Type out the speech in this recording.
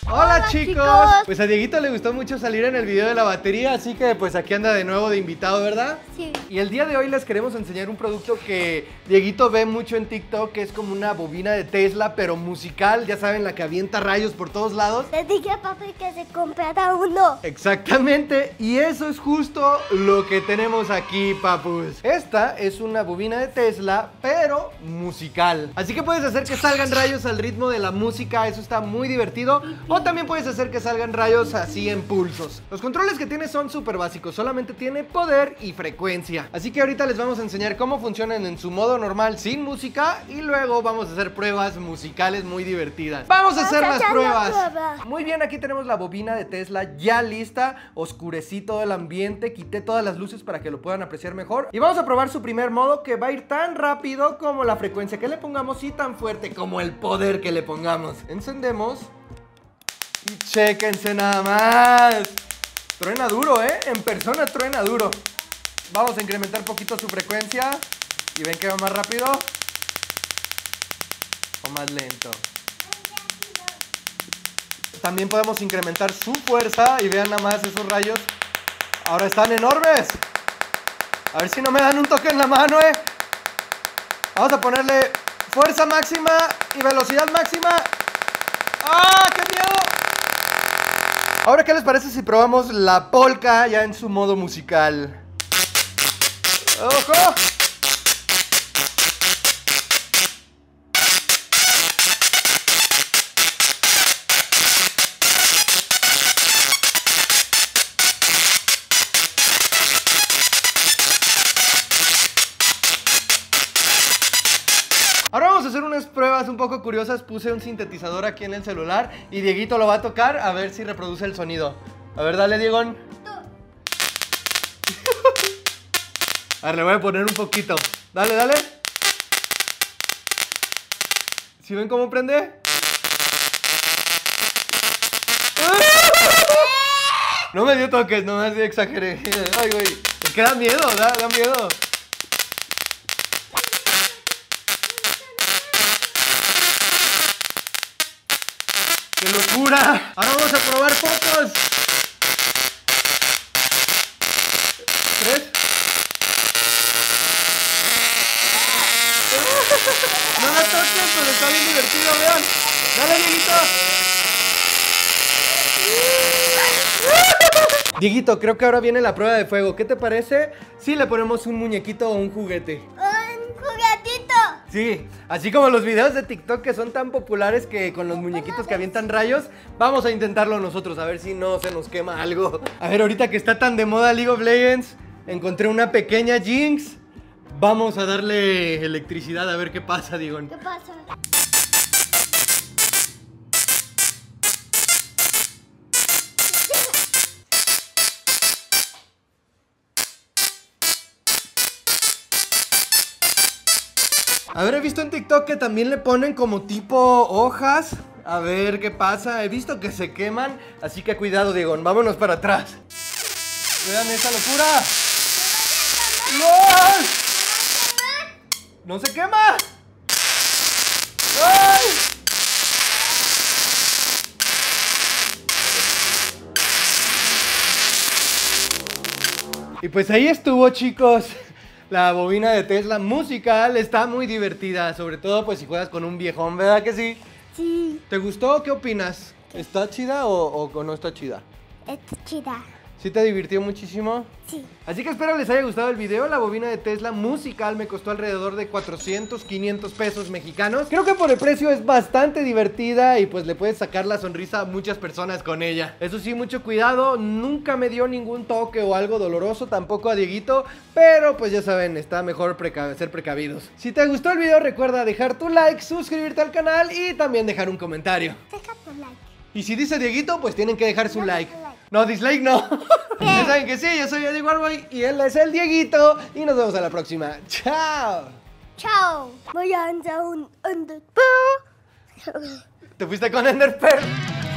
Hola chicos. Pues a Dieguito le gustó mucho salir en el video de la batería, así que pues aquí anda de nuevo de invitado, ¿verdad? Sí. Y el día de hoy les queremos enseñar un producto que Dieguito ve mucho en TikTok, que es como una bobina de Tesla, pero musical, ya saben, la que avienta rayos por todos lados. Le dije a papi que se comprara uno. Exactamente, y eso es justo lo que tenemos aquí, papus. Esta es una bobina de Tesla, pero musical. Así que puedes hacer que salgan rayos al ritmo de la música, eso está muy divertido. O también puedes hacer que salgan rayos así en pulsos. Los controles que tiene son súper básicos, solamente tiene poder y frecuencia. Así que ahorita les vamos a enseñar cómo funcionan en su modo normal sin música y luego vamos a hacer pruebas musicales muy divertidas. ¡Vamos a hacer las pruebas! Muy bien, aquí tenemos la bobina de Tesla ya lista. Oscurecí todo el ambiente, quité todas las luces para que lo puedan apreciar mejor. Y vamos a probar su primer modo, que va a ir tan rápido como la frecuencia que le pongamos y tan fuerte como el poder que le pongamos. Encendemos. Y chéquense nada más. Truena duro, ¿eh? En persona truena duro. Vamos a incrementar un poquito su frecuencia. ¿Y ven que va más rápido? ¿O más lento? También podemos incrementar su fuerza. Y vean nada más esos rayos. Ahora están enormes. A ver si no me dan un toque en la mano, ¿eh? Vamos a ponerle fuerza máxima y velocidad máxima. ¡Ah, qué miedo! Ahora, ¿qué les parece si probamos la polka ya en su modo musical? ¡Ojo! Ahora vamos a hacer unas pruebas un poco curiosas. Puse un sintetizador aquí en el celular y Dieguito lo va a tocar a ver si reproduce el sonido. A ver, dale, Diegón. A ver, le voy a poner un poquito. Dale, dale. ¿Sí ven cómo prende? No me dio toques, nomás exageré. Ay, güey. Es que da miedo, da miedo. ¡Qué locura! Ahora vamos a probar fotos. 3. No la toques, pero está bien divertido, vean. Dale, Dieguito. Dieguito, creo que ahora viene la prueba de fuego. ¿Qué te parece si le ponemos un muñequito o un juguete? Un juguetito. Sí, así como los videos de TikTok que son tan populares que con los muñequitos que avientan rayos, vamos a intentarlo nosotros, a ver si no se nos quema algo. A ver, ahorita que está tan de moda League of Legends, encontré una pequeña Jinx. Vamos a darle electricidad a ver qué pasa, Diego. ¿Qué pasa? A ver, he visto en TikTok que también le ponen como tipo hojas. A ver qué pasa. He visto que se queman. Así que cuidado, Diego. Vámonos para atrás. Vean esta locura. ¡No! ¡No se quema! ¡Ay! Y pues ahí estuvo, chicos. La bobina de Tesla musical está muy divertida, sobre todo pues si juegas con un viejón, ¿verdad que sí? Sí. ¿Te gustó? ¿Qué opinas? ¿Está chida o no está chida? Está chida. ¿Sí te divirtió muchísimo? Sí. Así que espero les haya gustado el video. La bobina de Tesla musical me costó alrededor de 400, 500 pesos mexicanos. Creo que por el precio es bastante divertida y pues le puedes sacar la sonrisa a muchas personas con ella. Eso sí, mucho cuidado, nunca me dio ningún toque o algo doloroso, tampoco a Dieguito, pero pues ya saben, está mejor ser precavidos. Si te gustó el video, recuerda dejar tu like, suscribirte al canal y también dejar un comentario. Deja tu like. Y si dice Dieguito, pues tienen que dejar su like. Like. No, dislike no. Ya saben que sí, yo soy Eddie Warboy y él es el Dieguito. Y nos vemos a la próxima. ¡Chao! Chao. Voy a andar un Ender. ¿Te fuiste con Ender Pearl?